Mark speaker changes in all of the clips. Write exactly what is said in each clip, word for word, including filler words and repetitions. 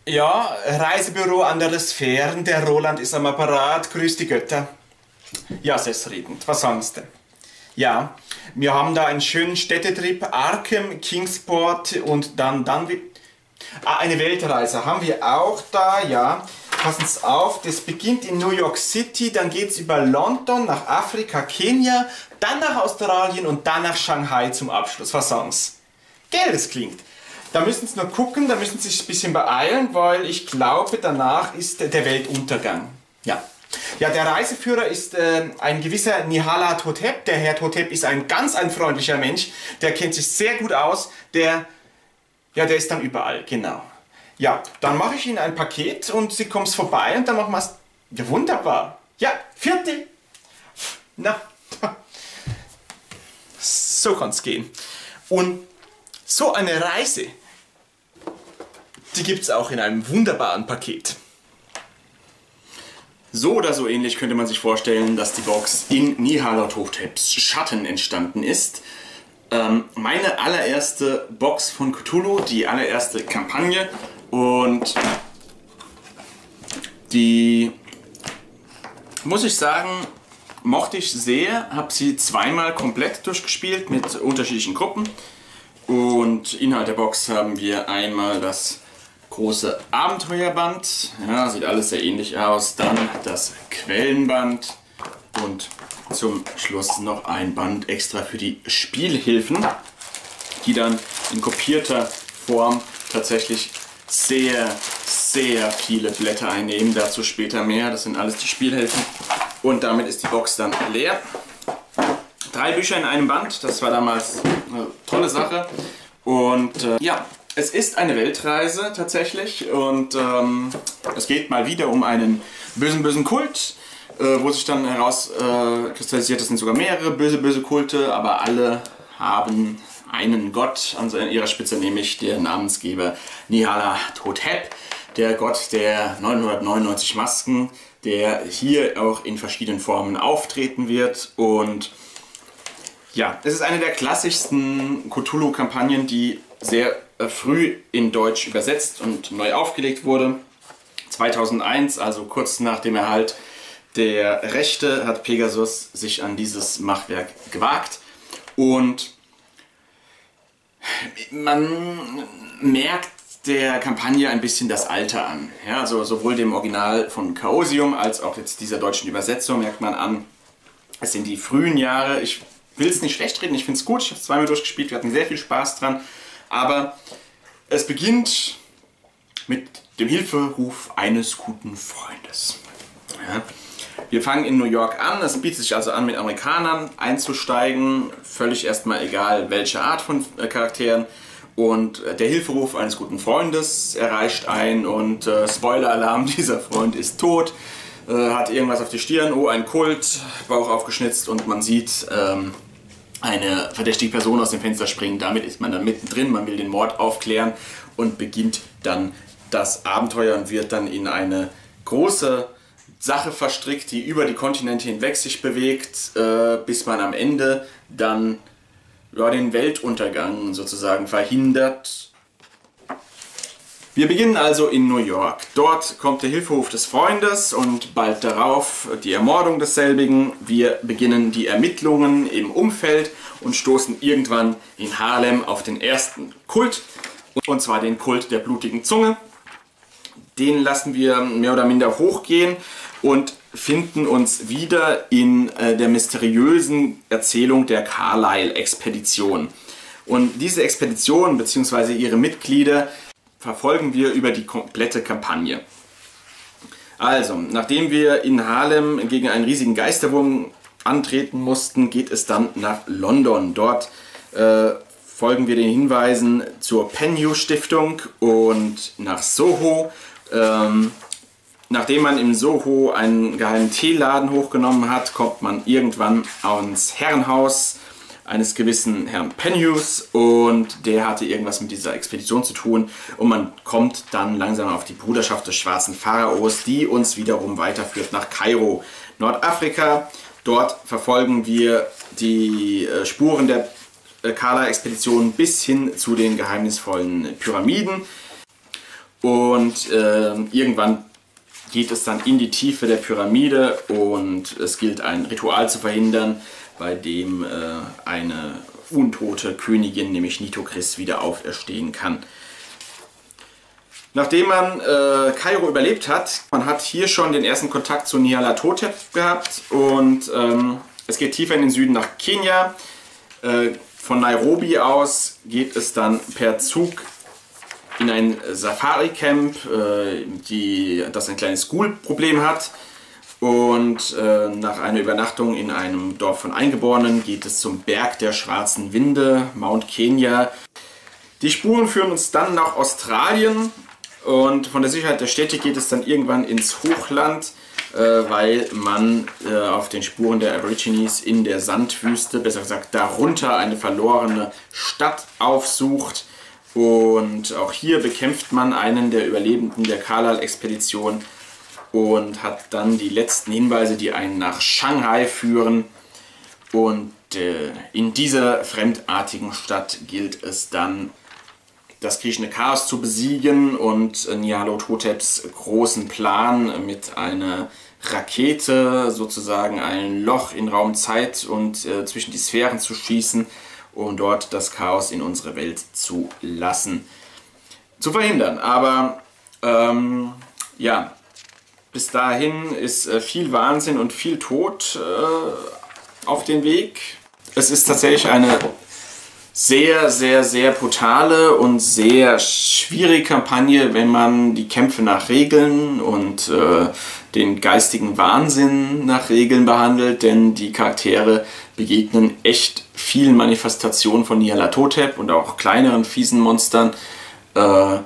Speaker 1: Ja, Reisebüro andere Sphären, der Roland ist am Apparat, grüß die Götter. Ja, selbstredend, was sonst denn? Ja, wir haben da einen schönen Städtetrip, Arkham, Kingsport und dann, dann, ah, eine Weltreise haben wir auch da, ja. Passen Sie auf, das beginnt in New York City, dann geht es über London, nach Afrika, Kenia, dann nach Australien und dann nach Shanghai zum Abschluss. Was sagen Sie? Gell, das klingt. Da müssen Sie nur gucken, da müssen Sie sich ein bisschen beeilen, weil ich glaube, danach ist der Weltuntergang. Ja. Ja, der Reiseführer ist äh, ein gewisser Nihala Thotep. Der Herr Thotep ist ein ganz ein freundlicher Mensch, der kennt sich sehr gut aus, der, ja, der ist dann überall, genau. Ja, dann mache ich Ihnen ein Paket und Sie kommen vorbei und dann machen wir es. Ja, wunderbar. Ja, vierte. Na, so kann es gehen. Und so eine Reise, die gibt es auch in einem wunderbaren Paket. So oder so ähnlich könnte man sich vorstellen, dass die Box in Nihala Thoteps Schatten entstanden ist. Ähm, meine allererste Box von Cthulhu, die allererste Kampagne. Und die, muss ich sagen, mochte ich sehr, habe sie zweimal komplett durchgespielt mit unterschiedlichen Gruppen. Und Inhalt der Box haben wir einmal das große Abenteuerband, ja, sieht alles sehr ähnlich aus, dann das Quellenband und zum Schluss noch ein Band extra für die Spielhilfen, die dann in kopierter Form tatsächlich sehr, sehr viele Blätter einnehmen, dazu später mehr, das sind alles die Spielhilfen und damit ist die Box dann leer. Drei Bücher in einem Band, das war damals eine tolle Sache und äh, ja, es ist eine Weltreise tatsächlich und ähm, es geht mal wieder um einen bösen, bösen Kult, äh, wo sich dann herauskristallisiert, äh, es sind sogar mehrere böse, böse Kulte, aber alle haben einen Gott an ihrer Spitze, nämlich der Namensgeber Nihala Thotep, der Gott der neunhundertneunundneunzig Masken, der hier auch in verschiedenen Formen auftreten wird und ja, es ist eine der klassischsten Cthulhu-Kampagnen, die sehr äh, früh in Deutsch übersetzt und neu aufgelegt wurde. zweitausendeins, also kurz nach dem Erhalt der Rechte, hat Pegasus sich an dieses Machwerk gewagt. Und man merkt der Kampagne ein bisschen das Alter an. Ja, also sowohl dem Original von Chaosium als auch jetzt dieser deutschen Übersetzung merkt man an, es sind die frühen Jahre. Ich will es nicht schlecht reden, ich finde es gut, ich habe es zweimal durchgespielt, wir hatten sehr viel Spaß dran, aber es beginnt mit dem Hilferuf eines guten Freundes. Ja. Wir fangen in New York an, es bietet sich also an, mit Amerikanern einzusteigen, völlig erstmal egal welche Art von äh, Charakteren und äh, der Hilferuf eines guten Freundes erreicht ein und äh, Spoiler-Alarm, dieser Freund ist tot. Hat irgendwas auf die Stirn, oh, ein Kult, Bauch aufgeschnitzt und man sieht ähm, eine verdächtige Person aus dem Fenster springen. Damit ist man dann mittendrin, man will den Mord aufklären und beginnt dann das Abenteuer und wird dann in eine große Sache verstrickt, die über die Kontinente hinweg sich bewegt, äh, bis man am Ende dann ja, den Weltuntergang sozusagen verhindert. Wir beginnen also in New York. Dort kommt der Hilferuf des Freundes und bald darauf die Ermordung desselbigen. Wir beginnen die Ermittlungen im Umfeld und stoßen irgendwann in Harlem auf den ersten Kult, und zwar den Kult der blutigen Zunge. Den lassen wir mehr oder minder hochgehen und finden uns wieder in äh, der mysteriösen Erzählung der Carlyle-Expedition. Und diese Expedition bzw. ihre Mitglieder verfolgen wir über die komplette Kampagne. Also, nachdem wir in Harlem gegen einen riesigen Geisterwurm antreten mussten, geht es dann nach London. Dort äh, folgen wir den Hinweisen zur Penhew Stiftung und nach Soho. Ähm, nachdem man im Soho einen geheimen Teeladen hochgenommen hat, kommt man irgendwann ans Herrenhaus eines gewissen Herrn Penhews und der hatte irgendwas mit dieser Expedition zu tun und man kommt dann langsam auf die Bruderschaft des Schwarzen Pharaos, die uns wiederum weiterführt nach Kairo, Nordafrika. Dort verfolgen wir die äh, Spuren der äh, Carlyle-Expedition bis hin zu den geheimnisvollen Pyramiden. Und äh, irgendwann geht es dann in die Tiefe der Pyramide und es gilt ein Ritual zu verhindern, bei dem äh, eine untote Königin, nämlich Nitocris, wieder auferstehen kann. Nachdem man äh, Kairo überlebt hat, man hat hier schon den ersten Kontakt zu Nyarlathotep gehabt und ähm, es geht tiefer in den Süden nach Kenia. Äh, von Nairobi aus geht es dann per Zug in ein Safari-Camp, äh, die, das ein kleines School-Problem hat. Und äh, nach einer Übernachtung in einem Dorf von Eingeborenen geht es zum Berg der schwarzen Winde, Mount Kenya. Die Spuren führen uns dann nach Australien und von der Sicherheit der Städte geht es dann irgendwann ins Hochland, äh, weil man äh, auf den Spuren der Aborigines in der Sandwüste, besser gesagt darunter, eine verlorene Stadt aufsucht. Und auch hier bekämpft man einen der Überlebenden der Carlisle-Expedition und hat dann die letzten Hinweise, die einen nach Shanghai führen. Und äh, in dieser fremdartigen Stadt gilt es dann, das kriechende Chaos zu besiegen und Nyarlathoteps großen Plan mit einer Rakete sozusagen ein Loch in Raum, Zeit und äh, zwischen die Sphären zu schießen und dort das Chaos in unsere Welt zu lassen, zu verhindern. Aber ähm, ja, bis dahin ist äh, viel Wahnsinn und viel Tod äh, auf den Weg. Es ist tatsächlich eine sehr, sehr, sehr brutale und sehr schwierige Kampagne, wenn man die Kämpfe nach Regeln und äh, den geistigen Wahnsinn nach Regeln behandelt, denn die Charaktere begegnen echt vielen Manifestationen von Nyarlathotep und auch kleineren fiesen Monstern. Äh,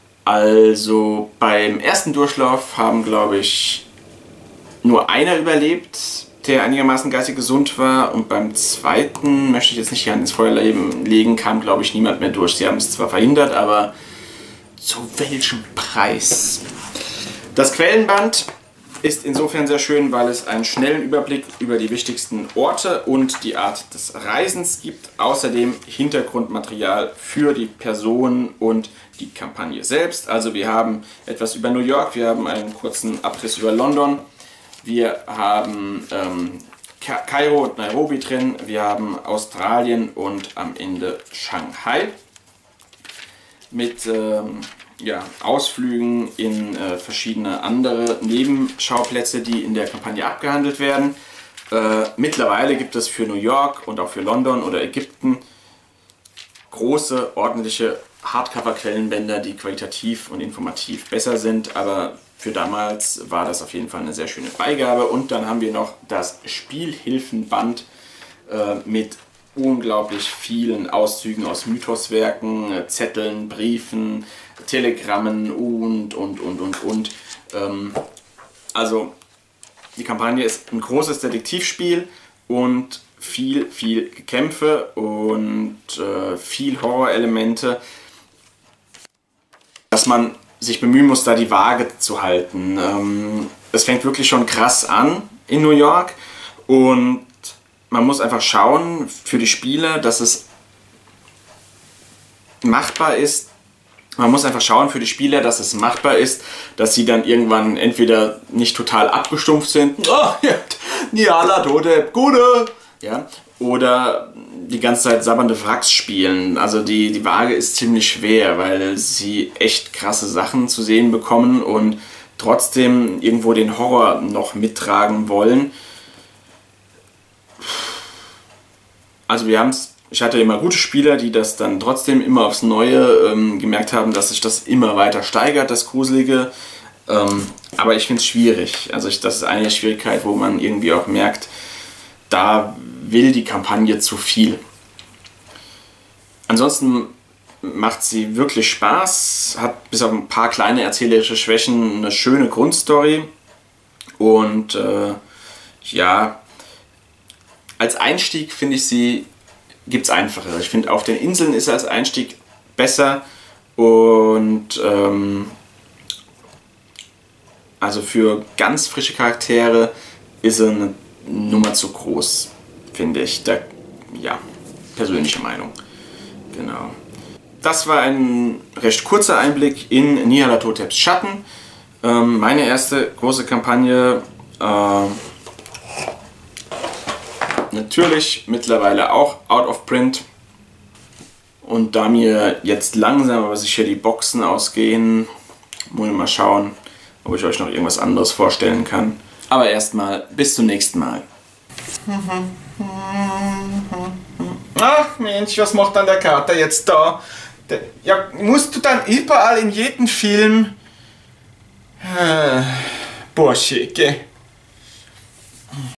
Speaker 1: also beim ersten Durchlauf haben, glaube ich, nur einer überlebt, der einigermaßen geistig gesund war, und beim zweiten, möchte ich jetzt nicht die Hand ins Feuer legen, kam, glaube ich, niemand mehr durch. Sie haben es zwar verhindert, aber zu welchem Preis? Das Quellenband ist insofern sehr schön, weil es einen schnellen Überblick über die wichtigsten Orte und die Art des Reisens gibt. Außerdem Hintergrundmaterial für die Personen und die Kampagne selbst. Also wir haben etwas über New York, wir haben einen kurzen Abriss über London, wir haben ähm, Kairo und Nairobi drin, wir haben Australien und am Ende Shanghai mit ähm, ja, Ausflügen in äh, verschiedene andere Nebenschauplätze, die in der Kampagne abgehandelt werden. Äh, mittlerweile gibt es für New York und auch für London oder Ägypten große, ordentliche Hardcover-Quellenbänder, die qualitativ und informativ besser sind, aber für damals war das auf jeden Fall eine sehr schöne Beigabe. Und dann haben wir noch das Spielhilfenband äh, mit unglaublich vielen Auszügen aus Mythoswerken, äh, Zetteln, Briefen, Telegrammen und, und, und, und, und. Ähm, also die Kampagne ist ein großes Detektivspiel und viel, viel Kämpfe und äh, viel Horrorelemente, dass man sich bemühen muss, da die Waage zu halten. Ähm, es fängt wirklich schon krass an in New York und man muss einfach schauen für die Spieler, dass es machbar ist. Man muss einfach schauen für die Spieler, dass es machbar ist, dass sie dann irgendwann entweder nicht total abgestumpft sind, oh, ja, Nyarlathotep, gute, ja, oder die ganze Zeit sabbernde Wracks spielen. Also die, die Waage ist ziemlich schwer, weil sie echt krasse Sachen zu sehen bekommen und trotzdem irgendwo den Horror noch mittragen wollen. Also wir haben es, ich hatte immer gute Spieler, die das dann trotzdem immer aufs Neue ähm, gemerkt haben, dass sich das immer weiter steigert, das Gruselige. Ähm, aber ich finde es schwierig. Also ich, das ist eine Schwierigkeit, wo man irgendwie auch merkt, da will die Kampagne zu viel. Ansonsten macht sie wirklich Spaß, hat bis auf ein paar kleine erzählerische Schwächen eine schöne Grundstory und äh, ja, als Einstieg finde ich sie, gibt es einfacher. Ich finde, auf den Inseln ist sie als Einstieg besser und ähm, also für ganz frische Charaktere ist sie eine Nummer zu groß, finde ich. Da, ja, persönliche Meinung. Genau. das war ein recht kurzer Einblick in Nyarlathoteps Schatten. Ähm, meine erste große Kampagne. Äh, natürlich mittlerweile auch out of print. Und da mir jetzt langsam aber sicher die Boxen ausgehen, muss ich mal schauen, ob ich euch noch irgendwas anderes vorstellen kann. Aber erstmal bis zum nächsten Mal. Ach Mensch, was macht dann der Kater jetzt da? Der, ja, musst du dann überall in jedem Film... Äh, Bursche, gell?